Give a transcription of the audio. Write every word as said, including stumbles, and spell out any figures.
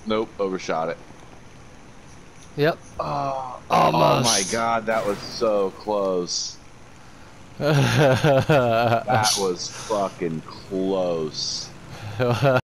Nope, overshot it. Yep. Oh, oh Almost. my god, that was so close. That was fucking close.